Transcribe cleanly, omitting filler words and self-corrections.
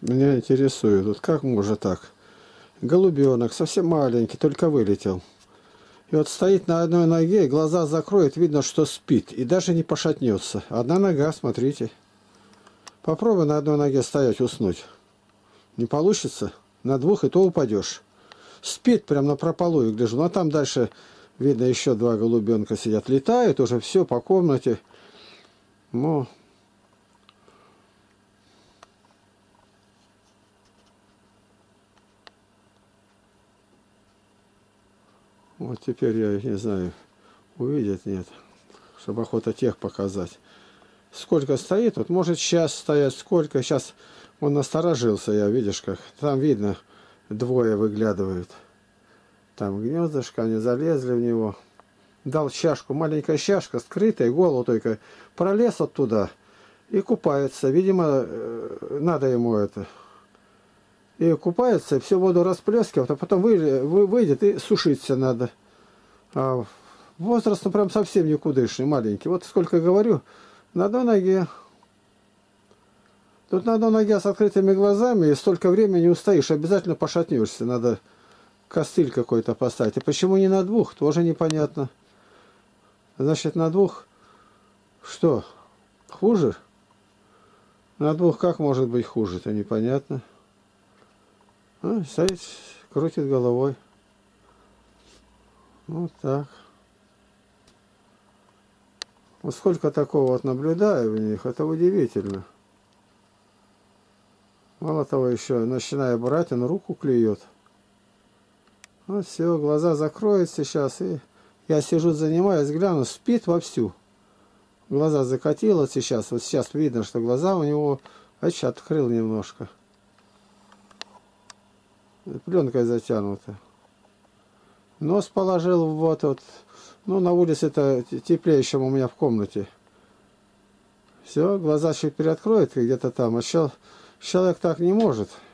Меня интересует, вот как может так? Голубенок, совсем маленький, только вылетел. И вот стоит на одной ноге, глаза закроет, видно, что спит, и даже не пошатнется. Одна нога, смотрите. Попробуй на одной ноге стоять, уснуть. Не получится? На двух и то упадешь. Спит прям напропалую, гляжу. Ну а там дальше, видно, еще два голубенка сидят. Летают уже все по комнате. Ну, вот теперь я не знаю, увидят, нет. Чтобы охота тех показать. Сколько стоит, вот может сейчас стоять, сколько. Сейчас он насторожился, я, видишь, как. Там видно, двое выглядывают. Там гнездышко, они залезли в него. Дал чашку, маленькая чашка, скрытая, голову только. Пролез оттуда и купается. Видимо, надо ему это. И купается, всю воду расплескивает, а потом выйдет и сушиться надо. А возраст, ну, прям совсем никудышный, маленький. Вот сколько говорю, на одной ноге. Тут на одной ноге с открытыми глазами, и столько времени не устоишь, обязательно пошатнешься. Надо костыль какой-то поставить. И почему не на двух, тоже непонятно. Значит, на двух что, хуже? На двух как может быть хуже, это непонятно. А, стоит, крутит головой. Вот так. Вот сколько такого вот наблюдаю в них, это удивительно. Мало того, еще начиная брать, он руку клюет. Вот все, глаза закроет сейчас, и я сижу, занимаюсь, гляну, спит вовсю. Глаза закатил вот сейчас видно, что глаза у него, открыл немножко. Пленкой затянуто. Нос положил вот. Ну, на улице это теплее, чем у меня в комнате. Все, глаза чуть приоткроет где-то там. А человек так не может.